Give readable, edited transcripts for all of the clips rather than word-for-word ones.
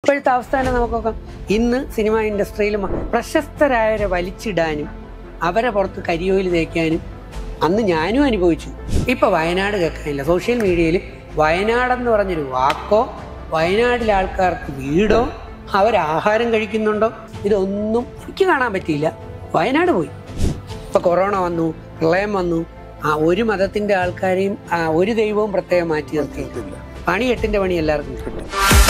ഇപ്പോഴത്തെ അവസ്ഥ തന്നെ നമുക്കൊക്കെ ഇന്ന് സിനിമാ ഇൻഡസ്ട്രിയിലും പ്രശസ്തരായവരെ വലിച്ചിടാനും അവരെ പുറത്ത് കരിയോയിൽ തേക്കാനും അന്ന് ഞാനും അനുഭവിച്ചു. ഇപ്പോൾ വയനാട് കേൾക്കാനില്ല. സോഷ്യൽ മീഡിയയിൽ വയനാടെന്ന് പറഞ്ഞൊരു വാക്കോ വയനാട്ടിലെ ആൾക്കാർക്ക് വീടോ അവരാഹാരം കഴിക്കുന്നുണ്ടോ ഇതൊന്നും എനിക്ക് കാണാൻ പറ്റിയില്ല. വയനാട് പോയി. ഇപ്പോൾ കൊറോണ വന്നു, പ്രളയം വന്നു, ഒരു മതത്തിൻ്റെ ആൾക്കാരെയും ഒരു ദൈവവും പ്രത്യേകം മാറ്റി നിർത്തിയിട്ടില്ല. പണി 8ന്റെ പണി എല്ലാവർക്കും കിട്ടും.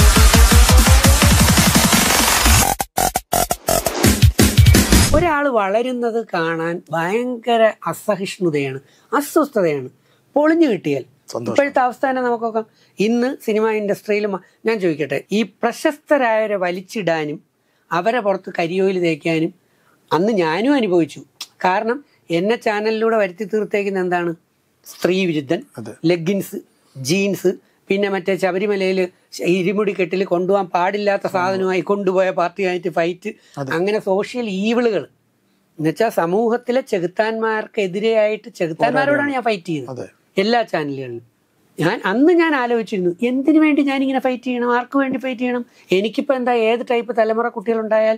ഒരാൾ വളരുന്നത് കാണാൻ ഭയങ്കര അസഹിഷ്ണുതയാണ്, അസ്വസ്ഥതയാണ്. പൊളിഞ്ഞു കിട്ടിയാൽ ഇപ്പോഴത്തെ അവസ്ഥ തന്നെ നമുക്കൊക്കെ ഇന്ന് സിനിമാ ഇൻഡസ്ട്രിയിലും ഞാൻ ചോദിക്കട്ടെ, ഈ പ്രശസ്തരായവരെ വലിച്ചിടാനും അവരെ പുറത്ത് കരിയോയിൽ തേക്കാനും അന്ന് ഞാനും അനുഭവിച്ചു. കാരണം എന്നെ ചാനലിലൂടെ വരുത്തി തീർത്തേക്കുന്ന എന്താണ്? സ്ത്രീ വിരുദ്ധൻ, ലെഗിൻസ്, ജീൻസ്, പിന്നെ മറ്റേ ശബരിമലയിൽ ഇരുമുടി കെട്ടിൽ കൊണ്ടുപോകാൻ പാടില്ലാത്ത സാധനമായി കൊണ്ടുപോയ പാർട്ടിയായിട്ട് ഫൈറ്റ്, അങ്ങനെ സോഷ്യൽ ഈവിളുകൾ എന്നുവെച്ചാൽ സമൂഹത്തിലെ ചെകുത്താന്മാർക്കെതിരെയായിട്ട് ചെകുത്താന്മാരോടാണ് ഞാൻ ഫൈറ്റ് ചെയ്യുന്നത് എല്ലാ ചാനലുകളിലും. അന്ന് ഞാൻ ആലോചിച്ചിരുന്നു, എന്തിനു വേണ്ടി ഞാനിങ്ങനെ ഫൈറ്റ് ചെയ്യണം, ആർക്ക് വേണ്ടി ഫൈറ്റ് ചെയ്യണം? എനിക്കിപ്പോൾ എന്താ, ഏത് ടൈപ്പ് തലമുറ കുട്ടികളുണ്ടായാൽ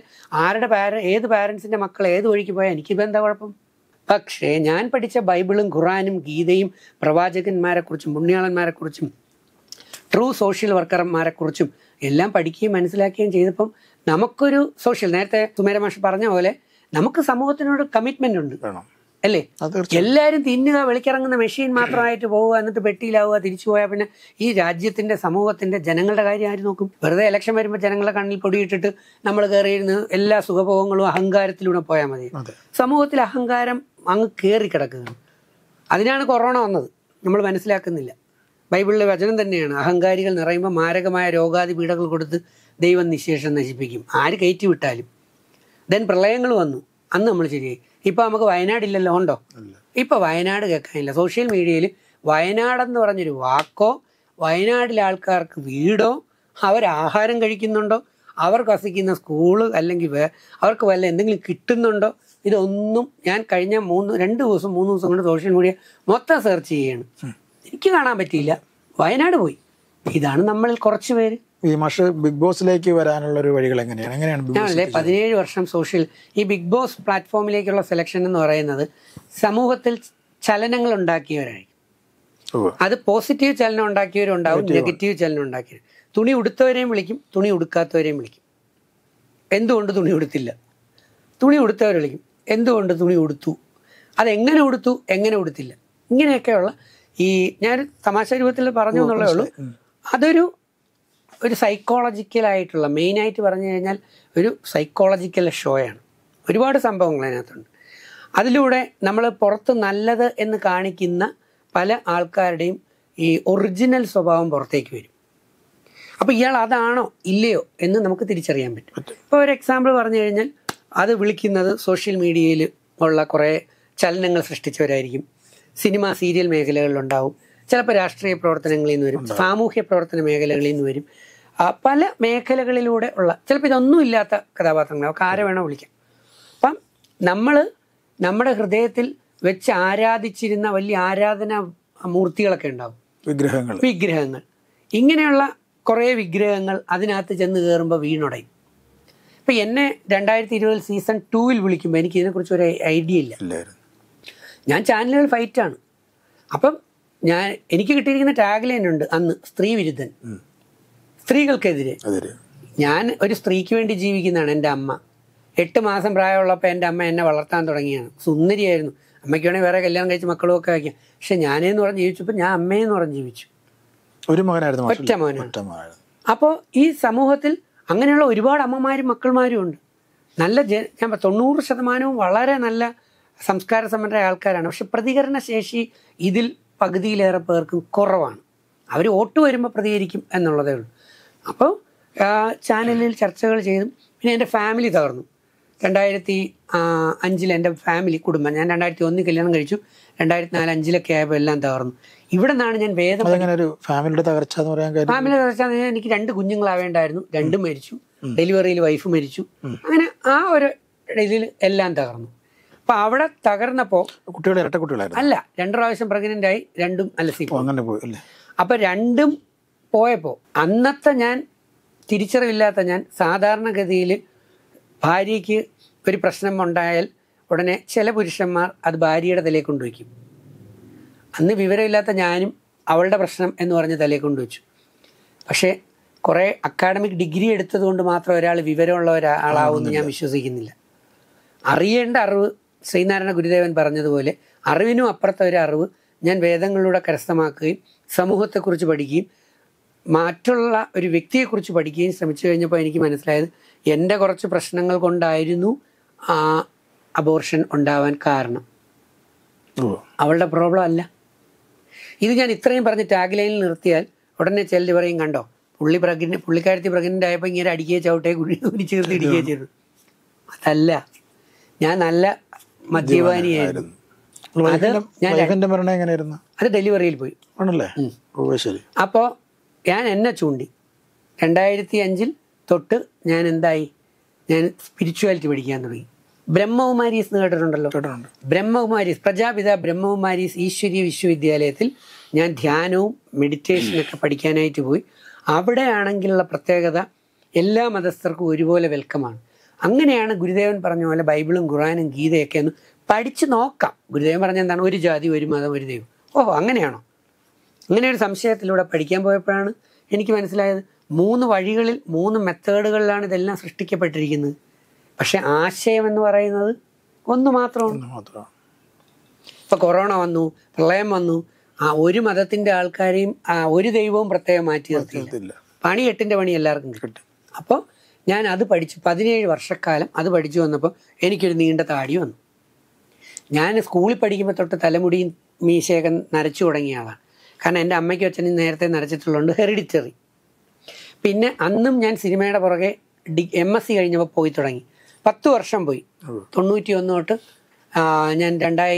ഏത് പാരൻസിൻ്റെ മക്കൾ ഏത് വഴിക്ക് പോയാൽ എനിക്കിപ്പോൾ എന്താ കുഴപ്പം? പക്ഷേ ഞാൻ പഠിച്ച ബൈബിളും ഖുറാനും ഗീതയും പ്രവാചകന്മാരെക്കുറിച്ചും പുണ്യാളന്മാരെക്കുറിച്ചും ട്രൂ സോഷ്യൽ വർക്കർമാരെക്കുറിച്ചും എല്ലാം പഠിക്കുകയും മനസ്സിലാക്കുകയും ചെയ്തപ്പം നമുക്കൊരു നേരത്തെ സുമേര മാഷ് പറഞ്ഞ പോലെ നമുക്ക് സമൂഹത്തിനോട് കമ്മിറ്റ്മെന്റ് ഉണ്ട് അല്ലേ? എല്ലാവരും തിന്നുക, വെളിക്കിറങ്ങുന്ന മെഷീൻ മാത്രമായിട്ട് പോവുക, എന്നിട്ട് പെട്ടിയിലാവുക, തിരിച്ചു പോയാൽ പിന്നെ ഈ രാജ്യത്തിന്റെ സമൂഹത്തിന്റെ ജനങ്ങളുടെ കാര്യം ആര് നോക്കും? വെറുതെ ഇലക്ഷൻ വരുമ്പോൾ ജനങ്ങളുടെ കണ്ണിൽ പൊടിയിട്ടിട്ട് നമ്മൾ കയറിയിരുന്ന് എല്ലാ സുഖഭോഗങ്ങളും അഹങ്കാരത്തിലൂടെ പോയാൽ മതി. സമൂഹത്തിൽ അഹങ്കാരം അങ്ങ് കയറി കിടക്കുകയാണ്. അതിനാണ് കൊറോണ വന്നത്, നമ്മൾ മനസ്സിലാക്കുന്നില്ല. ബൈബിളിലെ വചനം തന്നെയാണ്, അഹങ്കാരികൾ നിറയുമ്പോൾ മാരകമായ രോഗാതി പീഡകൾ കൊടുത്ത് ദൈവം നിശേഷം നശിപ്പിക്കും, ആര് കയറ്റി വിട്ടാലും. ദെൻ പ്രളയങ്ങൾ വന്നു, അന്ന് നമ്മൾ ശരിയായി. ഇപ്പം നമുക്ക് വയനാടില്ലല്ലോ, ഉണ്ടോ? ഇപ്പം വയനാട് കേൾക്കാനില്ല. സോഷ്യൽ മീഡിയയിൽ വയനാടെന്ന് പറഞ്ഞൊരു വാക്കോ വയനാട്ടിലെ ആൾക്കാർക്ക് വീടോ അവരാഹാരം കഴിക്കുന്നുണ്ടോ അവർക്ക് വസിക്കുന്ന സ്കൂള് അല്ലെങ്കിൽ അവർക്ക് വല്ല എന്തെങ്കിലും കിട്ടുന്നുണ്ടോ ഇതൊന്നും ഞാൻ കഴിഞ്ഞ 3 ദിവസം കൊണ്ട് സോഷ്യൽ മീഡിയ മൊത്തം സെർച്ച് ചെയ്യുകയാണ്. എനിക്ക് കാണാൻ പറ്റിയില്ല. വയനാട് പോയി. ഇതാണ് നമ്മളിൽ കുറച്ച് പേര്. ഈ മാഷ് ബിഗ് ബോസിലേക്ക് വരാനുള്ള ഒരു വഴികൾ എങ്ങനെയാണ്? 17 വർഷം ഈ ബിഗ് ബോസ് പ്ലാറ്റ്ഫോമിലേക്കുള്ള സെലക്ഷൻ എന്ന് പറയുന്നത് സമൂഹത്തിൽ ചലനങ്ങൾ ഉണ്ടാക്കിയവരായിരിക്കും. അത് പോസിറ്റീവ് ചലനം ഉണ്ടാക്കിയവരുണ്ടാവും, നെഗറ്റീവ് ചലനം ഉണ്ടാക്കിയവർ. തുണി ഉടുത്തവരെയും വിളിക്കും, തുണി ഉടുക്കാത്തവരെയും വിളിക്കും. എന്തുകൊണ്ട് തുണി ഉടുത്തില്ല? തുണി ഉടുത്തവരെ വിളിക്കും, എന്തുകൊണ്ട് തുണി ഉടുത്തു? അതെങ്ങനെ ഉടുത്തു, എങ്ങനെ ഉടുത്തില്ല? ഇങ്ങനെയൊക്കെയുള്ള ഞാൻ തമാശ രൂപത്തിൽ പറഞ്ഞു എന്നുള്ളേ ഉള്ളൂ. അതൊരു സൈക്കോളജിക്കലായിട്ടുള്ള, മെയിനായിട്ട് പറഞ്ഞു കഴിഞ്ഞാൽ ഒരു സൈക്കോളജിക്കൽ ഷോയാണ്. ഒരുപാട് സംഭവങ്ങൾ അതിനകത്തുണ്ട്. അതിലൂടെ നമ്മൾ പുറത്ത് നല്ലത് എന്ന് കാണിക്കുന്ന പല ആൾക്കാരുടെയും ഈ ഒറിജിനൽ സ്വഭാവം പുറത്തേക്ക് വരും. അപ്പോൾ ഇയാൾ അതാണോ ഇല്ലയോ എന്ന് നമുക്ക് തിരിച്ചറിയാൻ പറ്റും. ഇപ്പോൾ ഒരു എക്സാമ്പിൾ പറഞ്ഞു കഴിഞ്ഞാൽ അത് വിളിക്കുന്നത് സോഷ്യൽ മീഡിയയിൽ ഉള്ള കുറേ ചലനങ്ങൾ സൃഷ്ടിച്ചവരായിരിക്കും. സിനിമ സീരിയൽ മേഖലകളിലുണ്ടാവും, ചിലപ്പോൾ രാഷ്ട്രീയ പ്രവർത്തനങ്ങളിൽ നിന്ന് വരും, സാമൂഹ്യ പ്രവർത്തന മേഖലകളിൽ നിന്ന് വരും, പല മേഖലകളിലൂടെ ഉള്ള ചിലപ്പോൾ ഇതൊന്നും ഇല്ലാത്ത കഥാപാത്രങ്ങളാവും. ആരെ വേണോ വിളിക്കാം. അപ്പം നമ്മൾ നമ്മുടെ ഹൃദയത്തിൽ വെച്ച് ആരാധിച്ചിരുന്ന വലിയ ആരാധനാ മൂർത്തികളൊക്കെ ഉണ്ടാവും, വിഗ്രഹങ്ങൾ. ഇങ്ങനെയുള്ള കുറേ വിഗ്രഹങ്ങൾ അതിനകത്ത് ചെന്ന് കയറുമ്പോൾ വീണുടയും. ഇപ്പം എന്നെ 2020 സീസൺ 2 വിളിക്കുമ്പോൾ എനിക്ക് ഇതിനെക്കുറിച്ച് ഒരു ഐഡിയ ഇല്ല. ഞാൻ ചാനലുകൾ ഫൈറ്റാണ്. അപ്പം എനിക്ക് കിട്ടിയിരിക്കുന്ന ടാഗ് ലൈൻ ഉണ്ട് അന്ന്, സ്ത്രീ വിരുദ്ധൻ, സ്ത്രീകൾക്കെതിരെ. ഞാൻ ഒരു സ്ത്രീക്ക് വേണ്ടി ജീവിക്കുന്നതാണ്. എൻ്റെ അമ്മ 8 മാസം പ്രായമുള്ളപ്പോൾ എൻ്റെ അമ്മ എന്നെ വളർത്താൻ തുടങ്ങിയാണ്. സുന്ദരിയായിരുന്നു. അമ്മയ്ക്ക് വേണമെങ്കിൽ വേറെ കല്യാണം കഴിച്ച് മക്കളും ഒക്കെ വയ്ക്കാം. പക്ഷെ ഞാനേന്ന് പറഞ്ഞ് ജീവിച്ചപ്പോൾ ഞാൻ അമ്മയെന്ന് പറഞ്ഞ് ജീവിച്ചു. ഒറ്റ മോനാണ്. അപ്പോൾ ഈ സമൂഹത്തിൽ അങ്ങനെയുള്ള ഒരുപാട് അമ്മമാരും മക്കൾമാരും ഉണ്ട്. ഞാൻ 90% വളരെ നല്ല സംസ്കാര സമ്പന്നരായ ആൾക്കാരാണ്. പക്ഷെ പ്രതികരണ ശേഷി ഇതിൽ പകുതിയിലേറെ പേർക്കും കുറവാണ്. അവർ വോട്ട് വരുമ്പോൾ പ്രതികരിക്കും എന്നുള്ളതേ ഉള്ളൂ. അപ്പോൾ ചാനലിൽ ചർച്ചകൾ ചെയ്തും പിന്നെ എൻ്റെ ഫാമിലി തകർന്നു. 2005 എൻ്റെ കുടുംബം, ഞാൻ 2001 കല്യാണം കഴിച്ചു, 2004-05 ആയപ്പോൾ എല്ലാം തകർന്നു. ഇവിടെ നിന്നാണ് ഞാൻ ഫാമിലിയുടെ തകർച്ച എന്ന് പറഞ്ഞാൽ എനിക്ക് 2 കുഞ്ഞുങ്ങളാവേണ്ടായിരുന്നു, 2 മരിച്ചു. ഡെലിവറിയിൽ വൈഫ് മരിച്ചു. അങ്ങനെ ആ ഒരു ഇതിൽ എല്ലാം തകർന്നു. അപ്പൊ അവിടെ തകർന്നപ്പോൾ അല്ല, 2 പ്രാവശ്യം പ്രഗ്നന്റ് ആയി, 2ഉം അലസി പോയി. അപ്പൊ 2ഉം പോയപ്പോൾ അന്നത്തെ ഞാൻ തിരിച്ചറിവില്ലാത്ത ഞാൻ സാധാരണഗതിയിൽ ഭാര്യയ്ക്ക് ഒരു പ്രശ്നം ഉണ്ടായാൽ ഉടനെ ചില പുരുഷന്മാർ അത് ഭാര്യയുടെ തലയിൽ കൊണ്ടുവയ്ക്കും. അന്ന് വിവരമില്ലാത്ത ഞാനും അവളുടെ പ്രശ്നം എന്ന് പറഞ്ഞ് തലയിൽ കൊണ്ടുവച്ചു. പക്ഷേ കുറേ അക്കാഡമിക് ഡിഗ്രി എടുത്തത് കൊണ്ട് മാത്രം ഒരാൾ വിവരമുള്ള ഒരാളാവുമെന്ന് ഞാൻ വിശ്വസിക്കുന്നില്ല. അറിയേണ്ട അറിവ് ശ്രീനാരായണ ഗുരുദേവൻ പറഞ്ഞതുപോലെ അറിവിനും അപ്പുറത്തെ ഒരു അറിവ് ഞാൻ വേദങ്ങളിലൂടെ കരസ്ഥമാക്കുകയും സമൂഹത്തെക്കുറിച്ച് പഠിക്കുകയും മറ്റുള്ള ഒരു വ്യക്തിയെക്കുറിച്ച് പഠിക്കുകയും ശ്രമിച്ചു കഴിഞ്ഞപ്പോൾ എനിക്ക് മനസ്സിലായത് എൻ്റെ കുറച്ച് പ്രശ്നങ്ങൾ കൊണ്ടായിരുന്നു ആ അബോർഷൻ ഉണ്ടാവാൻ കാരണം. അവളുടെ പ്രോബ്ലം അല്ല. ഇത് ഞാൻ ഇത്രയും പറഞ്ഞ് ടാഗ് ലൈനിൽ നിർത്തിയാൽ ഉടനെ ചിലർ പറയും, കണ്ടോ പുള്ളിക്കാരത്തി പ്രഗ്നൻ്റ് ആയപ്പോൾ ഇങ്ങനെ അടിക്കുകയെ ചവിട്ടേ കുഴി ചേർത്ത് ഇടിക്കുകയെ ചെയ്തു. അതല്ല, ഞാൻ നല്ല മദ്യപാനിയായിരുന്നു. അത് ഡെലിവറിയിൽ പോയി. അപ്പോൾ ഞാൻ എന്നെ ചൂണ്ടി 2005 തൊട്ട് ഞാൻ എന്തായി, ഞാൻ സ്പിരിച്വാലിറ്റി പഠിക്കാൻ തുടങ്ങി. ബ്രഹ്മകുമാരീസ് എന്ന് കേട്ടിട്ടുണ്ടല്ലോ? ബ്രഹ്മകുമാരീസ്, പ്രജാപിത ബ്രഹ്മകുമാരീസ് ഈശ്വരീയ വിശ്വവിദ്യാലയത്തിൽ ഞാൻ ധ്യാനവും മെഡിറ്റേഷനൊക്കെ പഠിക്കാനായിട്ട് പോയി. അവിടെയാണെങ്കിലുള്ള പ്രത്യേകത എല്ലാ മതസ്ഥർക്കും ഒരുപോലെ വെൽക്കമാണ്. അങ്ങനെയാണ് ഗുരുദേവൻ പറഞ്ഞ പോലെ ബൈബിളും ഖുറാനും ഗീതയൊക്കെ ഒന്ന് പഠിച്ചു നോക്കാം. ഗുരുദേവൻ പറഞ്ഞ എന്താണ്, ഒരു ജാതി ഒരു മതം ഒരു ദൈവം. ഓഹോ, അങ്ങനെയാണോ? അങ്ങനെ ഒരു സംശയത്തിലൂടെ പഠിക്കാൻ പോയപ്പോഴാണ് എനിക്ക് മനസ്സിലായത് 3 വഴികളിൽ 3 മെത്തേഡുകളിലാണ് ഇതെല്ലാം സൃഷ്ടിക്കപ്പെട്ടിരിക്കുന്നത്. പക്ഷെ ആശയം എന്ന് പറയുന്നത് ഒന്ന് മാത്രമാണ്. ഇപ്പൊ കൊറോണ വന്നു, പ്രളയം വന്നു, ആ ഒരു മതത്തിന്റെ ആൾക്കാരെയും ഒരു ദൈവവും പ്രത്യേകം മാറ്റി നിർത്തിയില്ല. പണി 8ന്റെ പണി എല്ലാവർക്കും കിട്ടും. അപ്പോൾ ഞാൻ അത് പഠിച്ചു 17 വർഷക്കാലം അത് പഠിച്ചു വന്നപ്പോൾ എനിക്കൊരു നീണ്ട താടി വന്നു. ഞാൻ സ്കൂളിൽ പഠിക്കുമ്പോൾ തൊട്ട് തലമുടിയും മീശയൊക്കെ നരച്ചു തുടങ്ങിയ ആളാണ്. കാരണം എൻ്റെ അമ്മയ്ക്കും അച്ഛനും നേരത്തെ നരച്ചിട്ടുള്ളതുകൊണ്ട് ഹെറിഡിറ്ററി. പിന്നെ അന്നും ഞാൻ സിനിമയുടെ പുറകെ MSc കഴിഞ്ഞപ്പോൾ പോയി തുടങ്ങി. 10 വർഷം പോയി. 91 തൊട്ട് ഞാൻ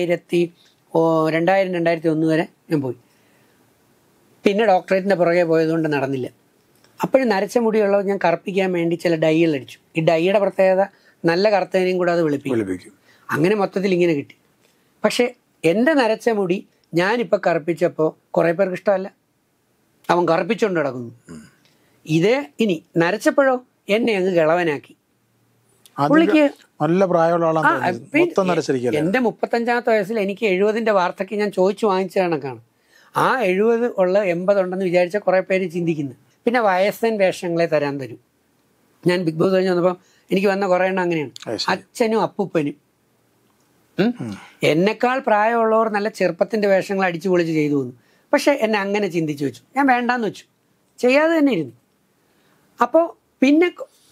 2000-2001 വരെ ഞാൻ പോയി. പിന്നെ ഡോക്ടറേറ്റിൻ്റെ പുറകെ പോയതുകൊണ്ട് നടന്നില്ല. അപ്പോഴും നരച്ച മുടിയുള്ളത് ഞാൻ കറുപ്പിക്കാൻ വേണ്ടി ചില ഡൈകൾ അടിച്ചു. ഈ ഡൈയുടെ പ്രത്യേകത നല്ല കറുത്തതിനെയും കൂടെ അത് വെളുപ്പിക്കും. അങ്ങനെ മൊത്തത്തിൽ ഇങ്ങനെ കിട്ടി. പക്ഷേ എൻ്റെ നരച്ച മുടി ഞാനിപ്പോൾ കറുപ്പിച്ചപ്പോൾ കുറേ പേർക്ക് ഇഷ്ടമല്ല. അവൻ കറുപ്പിച്ചുകൊണ്ട് കിടക്കുന്നു. ഇതേ ഇനി നരച്ചപ്പോഴോ എന്നെ അങ്ങ് കിളവനാക്കി. പുള്ളിക്ക് നല്ല പ്രായമുള്ള ആളാണ്. എൻ്റെ 35ാമത്തെ വയസ്സിൽ എനിക്ക് 70ന്റെ വാർത്തയ്ക്ക് ഞാൻ ചോദിച്ചു വാങ്ങിച്ച കണക്കാണ്. ആ 70 ഉള്ള 80 ഉണ്ടെന്ന് വിചാരിച്ച കുറേ പേര് ചിന്തിക്കുന്നു. പിന്നെ വയസ്സൻ വേഷങ്ങളെ തരും. ഞാൻ ബിഗ് ബോസ് കഴിഞ്ഞ് വന്നപ്പോൾ എനിക്ക് വന്ന കുറേ എണ്ണം അങ്ങനെയാണ്. അച്ഛനും അപ്പൂപ്പനും. എന്നെക്കാൾ പ്രായമുള്ളവർ നല്ല ചെറുപ്പത്തിൻ്റെ വേഷങ്ങൾ അടിച്ചു പൊളിച്ച് ചെയ്തു വന്നു. പക്ഷെ എന്നെ അങ്ങനെ ചിന്തിച്ചു വെച്ചു. ഞാൻ വേണ്ടാന്ന് വെച്ചു, ചെയ്യാതെ തന്നെ ഇരുന്നു. അപ്പോൾ പിന്നെ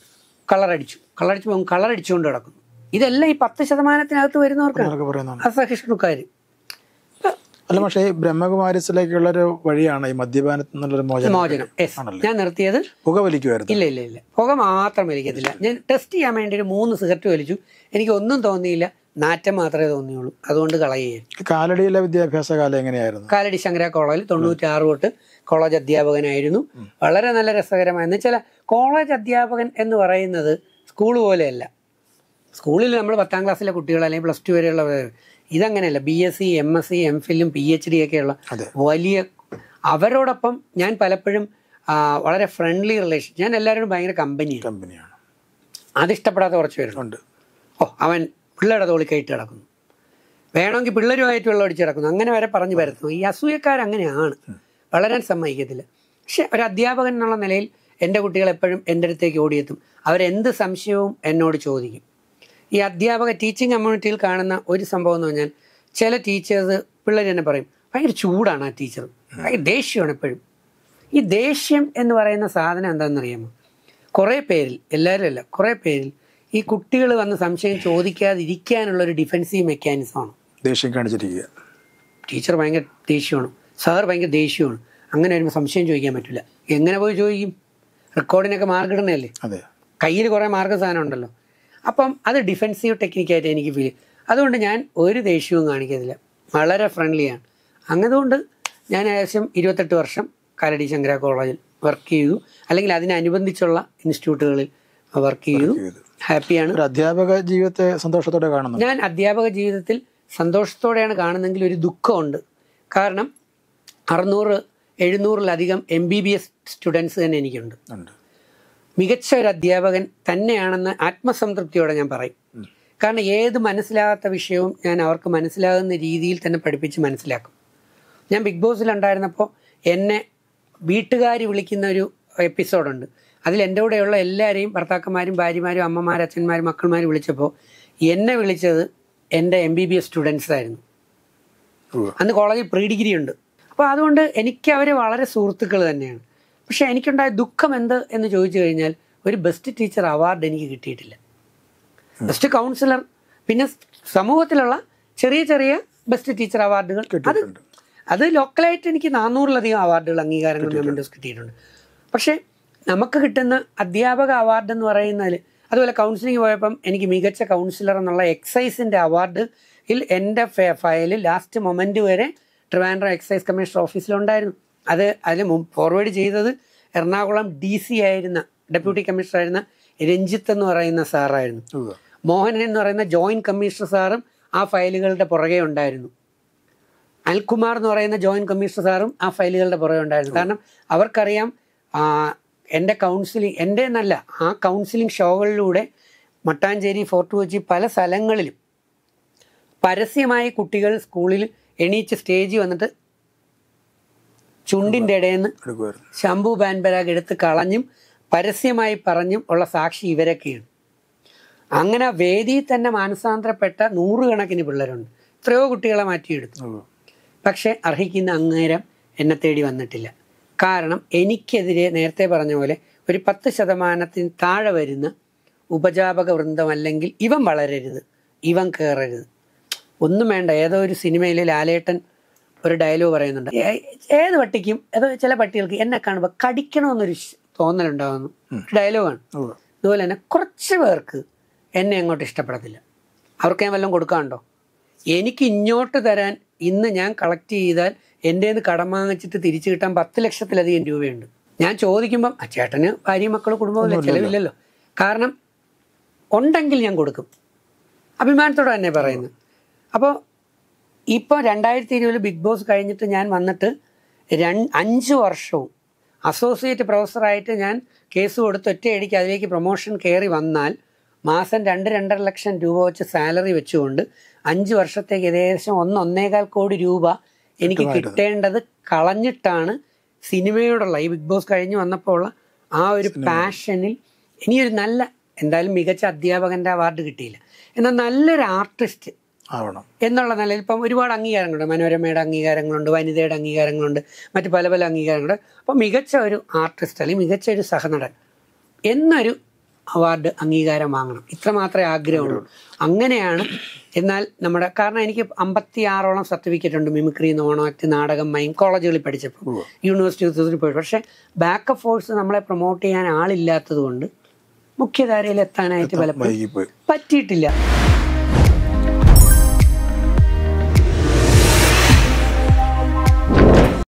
കളറടിച്ചുകൊണ്ട് കിടക്കുന്നു. ഇതെല്ലാം ഈ 10% വരുന്നവർക്കാണ് അസഹിഷ്ണുക്കാർ. അല്ല, പക്ഷേ ബ്രഹ്മകുമാരിസിലേക്കുള്ളൊരു വഴിയാണ് ഈ മദ്യപാനത്തിൽ നിന്നുള്ളൊരു മോചനം. ഞാൻ നിർത്തിയത് പുക വലിക്കുമായിരുന്നു. ഇല്ല, പുക മാത്രം വലിക്കത്തില്ല. ഞാൻ ടെസ്റ്റ് ചെയ്യാൻ വേണ്ടി ഒരു 3 സിഗരറ്റ് വലിച്ചു. എനിക്ക് ഒന്നും തോന്നിയില്ല, നാറ്റം മാത്രമേ തോന്നിയുള്ളൂ. അതുകൊണ്ട് കളയുകയാണ്. കാലടിയിലെ വിദ്യാഭ്യാസ കാലം എങ്ങനെയായിരുന്നു? കാലടി ശങ്കര കോളേജിൽ 96 തൊട്ട് കോളേജ് അധ്യാപകനായിരുന്നു. വളരെ നല്ല രസകരമായിരുന്നു. ചില കോളേജ് അധ്യാപകൻ എന്ന് പറയുന്നത് സ്കൂൾ പോലെയല്ല. സ്കൂളിൽ നമ്മൾ 10ാം ക്ലാസ്സിലെ കുട്ടികൾ അല്ലെങ്കിൽ +2 വരെയുള്ള, ഇതങ്ങനെയല്ല. BSc MSc MPhil PhD ഒക്കെയുള്ള വലിയ, അവരോടൊപ്പം ഞാൻ പലപ്പോഴും വളരെ ഫ്രണ്ട്ലി റിലേഷൻ. ഞാൻ എല്ലാവരോടും ഭയങ്കര കമ്പനിയാണ്. അതിഷ്ടപ്പെടാത്ത കുറച്ച് പേരുണ്ട്. അവൻ പിള്ളേരുടെ തോളിൽ കയറ്റി കിടക്കുന്നു, വേണമെങ്കിൽ പിള്ളേരുമായിട്ട് വെള്ളം അടിച്ച് കിടക്കുന്നു, അങ്ങനെ വരെ പറഞ്ഞു പരത്തുന്നു. ഈ അസൂയക്കാരങ്ങനെയാണ്, വളരാൻ സമ്മതിക്കത്തില്ല. പക്ഷെ ഒരു അധ്യാപകൻ എന്നുള്ള നിലയിൽ എൻ്റെ കുട്ടികൾ എപ്പോഴും എൻ്റെ അടുത്തേക്ക് ഓടിയെത്തും. അവരെന്ത് സംശയവും എന്നോട് ചോദിക്കും. ഈ ടീച്ചിങ് കമ്മ്യൂണിറ്റിയിൽ കാണുന്ന ഒരു സംഭവം എന്ന് പറഞ്ഞാൽ, ചില ടീച്ചേഴ്സ് പിള്ളേർ തന്നെ പറയും ഭയങ്കര ചൂടാണ് ആ ടീച്ചർ, ഭയങ്കര ദേഷ്യമാണ് എപ്പോഴും. ഈ ദേഷ്യം എന്ന് പറയുന്ന സാധനം എന്താണെന്നറിയാമോ? കുറേ പേരിൽ, എല്ലാവരും അല്ല, കുറേ പേരിൽ ഈ കുട്ടികൾ വന്ന് സംശയം ചോദിക്കാതിരിക്കാനുള്ളൊരു ഡിഫെൻസീവ് മെക്കാനിസമാണ് ദേഷ്യം കാണിച്ചിരിക്കുക. ടീച്ചർ ഭയങ്കര ദേഷ്യമാണ്, സാർ ഭയങ്കര ദേഷ്യമാണ്, അങ്ങനെ വരുമ്പോൾ സംശയം ചോദിക്കാൻ പറ്റില്ല. എങ്ങനെ പോയി ചോദിക്കും? റെക്കോർഡിനൊക്കെ മാർക്ക് ഇടണല്ലേ, കയ്യിൽ കുറേ മാർക്ക് സാധനം ഉണ്ടല്ലോ. അപ്പം അത് ഡിഫെൻസീവ് ടെക്നിക്കായിട്ട് എനിക്ക് ഫീൽ ചെയ്യും. അതുകൊണ്ട് ഞാൻ ഒരു ദേഷ്യവും കാണിക്കത്തില്ല, വളരെ ഫ്രണ്ട്ലിയാണ്. അങ്ങതുകൊണ്ട് ഞാൻ ഏകദേശം 28 വർഷം കാലടി ശങ്കര കോളേജിൽ വർക്ക് ചെയ്തു, അല്ലെങ്കിൽ അതിനനുബന്ധിച്ചുള്ള ഇൻസ്റ്റിറ്റ്യൂട്ടുകളിൽ വർക്ക് ചെയ്തു. ഹാപ്പിയാണ്. അധ്യാപക ജീവിതത്തെ സന്തോഷത്തോടെ കാണുന്നു. ഞാൻ അധ്യാപക ജീവിതത്തിൽ സന്തോഷത്തോടെയാണ് കാണുന്നതെങ്കിൽ ഒരു ദുഃഖമുണ്ട്. കാരണം 600-700-ലധികം MBBS സ്റ്റുഡൻസ് തന്നെ എനിക്കുണ്ട്. മികച്ച ഒരു അധ്യാപകൻ തന്നെയാണെന്ന് ആത്മസംതൃപ്തിയോടെ ഞാൻ പറയും. കാരണം ഏത് മനസ്സിലാകാത്ത വിഷയവും ഞാൻ അവർക്ക് മനസ്സിലാകുന്ന രീതിയിൽ തന്നെ പഠിപ്പിച്ച് മനസ്സിലാക്കും. ഞാൻ ബിഗ് ബോസിലുണ്ടായിരുന്നപ്പോൾ എന്നെ വീട്ടുകാർ വിളിക്കുന്ന ഒരു എപ്പിസോഡുണ്ട്. അതിൽ എൻ്റെ കൂടെയുള്ള എല്ലാവരെയും ഭർത്താക്കന്മാരും ഭാര്യമാരും അമ്മമാരും അച്ഛന്മാരും മക്കൾമാരും വിളിച്ചപ്പോൾ എന്നെ വിളിച്ചത് എൻ്റെ MBBS സ്റ്റുഡൻസ് ആയിരുന്നു. അന്ന് കോളേജിൽ പ്രീ ഡിഗ്രി ഉണ്ട്. അപ്പോൾ അതുകൊണ്ട് എനിക്ക് അവർ വളരെ സുഹൃത്തുക്കൾ തന്നെയാണ്. പക്ഷേ എനിക്കുണ്ടായ ദുഃഖം എന്ത് എന്ന് ചോദിച്ചു കഴിഞ്ഞാൽ ഒരു ബെസ്റ്റ് ടീച്ചർ അവാർഡ് എനിക്ക് കിട്ടിയിട്ടില്ല. ബെസ്റ്റ് കൗൺസിലർ, പിന്നെ സമൂഹത്തിലുള്ള ചെറിയ ചെറിയ ബെസ്റ്റ് ടീച്ചർ അവാർഡുകൾ, അത് ലോക്കലായിട്ട് എനിക്ക് 400-ലധികം അവാർഡുകൾ, അംഗീകാരങ്ങൾ, മെമ്മൻറ്റോസ് കിട്ടിയിട്ടുണ്ട്. പക്ഷേ നമുക്ക് കിട്ടുന്ന അധ്യാപക അവാർഡ് എന്ന് പറയുന്നതിൽ, അതുപോലെ കൗൺസിലിംഗ് പോയപ്പം എനിക്ക് മികച്ച കൗൺസിലർ എന്നുള്ള എക്സൈസിൻ്റെ അവാർഡിൽ എൻ്റെ ഫയൽ ലാസ്റ്റ് മൊമെൻ്റ് വരെ ട്രിവാൻഡ്രം എക്സൈസ് കമ്മീഷണർ ഓഫീസിലുണ്ടായിരുന്നു. അതിൽ ഫോർവേഡ് ചെയ്തത് എറണാകുളം DC ആയിരുന്ന ഡെപ്യൂട്ടി കമ്മീഷണർ ആയിരുന്ന രഞ്ജിത്ത് എന്ന് പറയുന്ന സാറായിരുന്നു. മോഹനൻ എന്ന് പറയുന്ന ജോയിൻറ്റ് കമ്മീഷണർ സാറും ആ ഫയലുകളുടെ പുറകെ ഉണ്ടായിരുന്നു. അനിൽകുമാർ എന്ന് പറയുന്ന ജോയിൻറ്റ് കമ്മീഷണർ സാറും ആ ഫയലുകളുടെ പുറകെ ഉണ്ടായിരുന്നു. കാരണം അവർക്കറിയാം എൻ്റെ കൗൺസിലിംഗ്, എൻ്റെ എന്നല്ല, ആ കൗൺസിലിംഗ് ഷോകളിലൂടെ മട്ടാഞ്ചേരി, ഫോർട്ട് കൊച്ചി, പല സ്ഥലങ്ങളിലും പരസ്യമായി കുട്ടികൾ സ്കൂളിൽ എണീച്ച് സ്റ്റേജിൽ വന്നിട്ട് ചുണ്ടിൻ്റെ ഇടയിൽ നിന്ന് ശംഭു ബാൻബരാഗ് എടുത്ത് കളഞ്ഞും പരസ്യമായി പറഞ്ഞും ഉള്ള സാക്ഷി ഇവരൊക്കെയാണ്. അങ്ങനെ വേദിയിൽ തന്നെ മാനസാന്തരപ്പെട്ട 100 കണക്കിന് പിള്ളേരുണ്ട്. എത്രയോ കുട്ടികളെ മാറ്റിയെടുത്തു. പക്ഷെ അർഹിക്കുന്ന അംഗീകാരം എന്നെ തേടി വന്നിട്ടില്ല. കാരണം എനിക്കെതിരെ നേരത്തെ പറഞ്ഞ പോലെ ഒരു 10% താഴെ വരുന്ന ഉപജാപക വൃന്ദം, അല്ലെങ്കിൽ ഇവൻ വളരരുത്, ഇവൻ കയറരുത്, ഒന്നും വേണ്ട. ഏതോ ഒരു സിനിമയിൽ ലാലേട്ടൻ ഒരു ഡയലോഗ് പറയുന്നുണ്ട്, ഏത് പട്ടിക്കും ഏതോ ചില പട്ടികൾക്ക് എന്നെ കാണുമ്പോൾ കടിക്കണമെന്നൊരു തോന്നലുണ്ടാകുന്നു, ഡയലോഗാണ്. അതുപോലെ തന്നെ കുറച്ച് പേർക്ക് എന്നെ അങ്ങോട്ട് ഇഷ്ടപ്പെടത്തില്ല. അവർക്ക് ഞാൻ വല്ലതും കൊടുക്കാനുണ്ടോ? എനിക്ക് ഇങ്ങോട്ട് തരാൻ ഇന്ന് ഞാൻ കളക്ട് ചെയ്താൽ എൻ്റെ നിന്ന് കടം വാങ്ങിച്ചിട്ട് തിരിച്ചു കിട്ടാൻ 10 ലക്ഷത്തിലധികം രൂപയുണ്ട്. ഞാൻ ചോദിക്കുമ്പം ചേട്ടന് ഭാര്യയും മക്കളും കുടുംബമില്ല, ചിലവില്ലല്ലോ. കാരണം ഉണ്ടെങ്കിൽ ഞാൻ കൊടുക്കും, അഭിമാനത്തോടെ തന്നെ പറയുന്നത്. അപ്പോൾ ഇപ്പോൾ 2020 ബിഗ് ബോസ് കഴിഞ്ഞിട്ട് ഞാൻ വന്നിട്ട് 5 വർഷവും അസോസിയേറ്റ് പ്രൊഫസറായിട്ട് ഞാൻ കേസ് കൊടുത്ത് ഒറ്റയടിക്ക് അതിലേക്ക് പ്രൊമോഷൻ കയറി വന്നാൽ മാസം 2-2.5 ലക്ഷം രൂപ വെച്ച് സാലറി വെച്ചുകൊണ്ട് 5 വർഷത്തേക്ക് ഏകദേശം 1-1.25 കോടി രൂപ എനിക്ക് കിട്ടേണ്ടത് കളഞ്ഞിട്ടാണ് സിനിമയോടുള്ള, ഈ ബിഗ് ബോസ് കഴിഞ്ഞ് വന്നപ്പോൾ ഉള്ള ആ ഒരു പാഷനിൽ ഇനിയൊരു നല്ല, എന്തായാലും മികച്ച അധ്യാപകൻ്റെ അവാർഡ് കിട്ടിയില്ല, എന്നാൽ നല്ലൊരു ആർട്ടിസ്റ്റ് ആവണം എന്നുള്ള നിലയിൽ ഇപ്പം ഒരുപാട് അംഗീകാരങ്ങളുണ്ട്. മനോരമയുടെ അംഗീകാരങ്ങളുണ്ട്, വനിതയുടെ അംഗീകാരങ്ങളുണ്ട്, മറ്റ് പല പല അംഗീകാരങ്ങളുണ്ട്. അപ്പോൾ മികച്ച ഒരു ആർട്ടിസ്റ്റ് അല്ലെങ്കിൽ മികച്ച ഒരു സഹനടൻ എന്നൊരു അവാർഡ് അംഗീകാരം വാങ്ങണം, ഇത്ര മാത്രമേ ആഗ്രഹമുള്ളൂ. അങ്ങനെയാണ്. എന്നാൽ നമ്മുടെ, കാരണം എനിക്ക് 56ഓളം സർട്ടിഫിക്കറ്റ് ഉണ്ട്, മിമിക്രി, നോണാക്ട്, നാടകം, മൈം, കോളേജുകളിൽ പഠിച്ചപ്പോൾ, യൂണിവേഴ്സിറ്റി പോയി. പക്ഷേ ബാക്കപ്പ് ഫോഴ്സ് നമ്മളെ പ്രൊമോട്ട് ചെയ്യാൻ ആളില്ലാത്തത് കൊണ്ട് മുഖ്യധാരയിൽ എത്താനായിട്ട് പലപ്പോഴും പറ്റിയിട്ടില്ല.